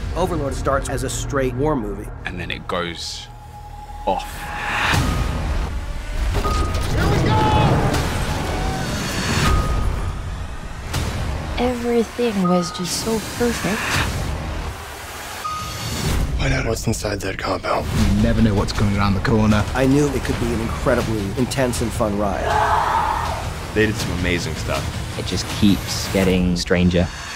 Overlord starts as a straight war movie. And then it goes off. Here we go! Everything was just so perfect. Find out what's inside that compound. You never know what's going around the corner. I knew it could be an incredibly intense and fun ride. They did some amazing stuff. It just keeps getting stranger.